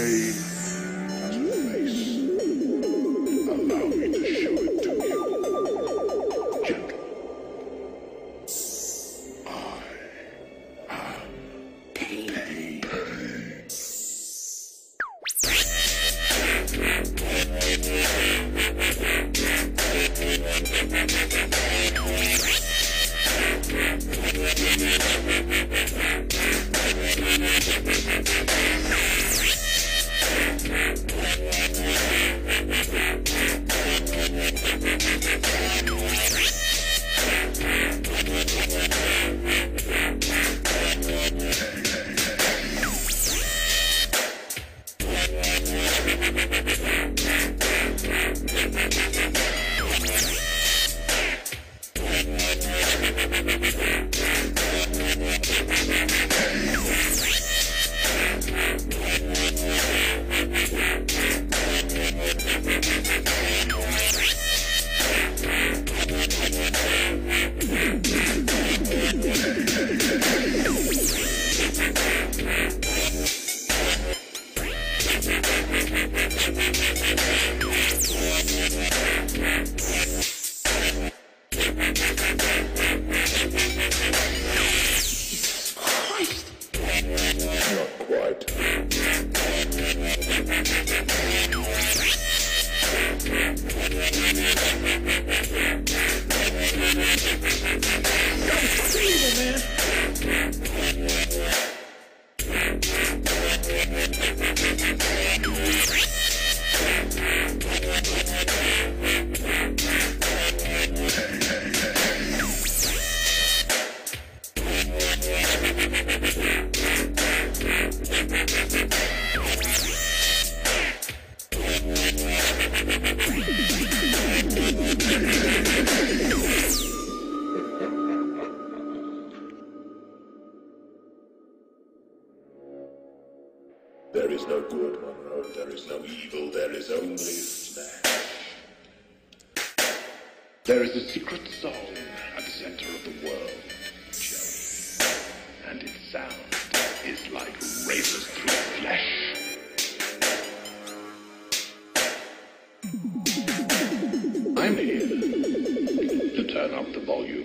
pain has a face. Allow me to show it to you. Gentle. I am pain. There is no good on earth, there is no evil, there is only flesh. There is a secret song at the center of the world, Joey, and its sound is like razors through flesh. I'm here to turn up the volume.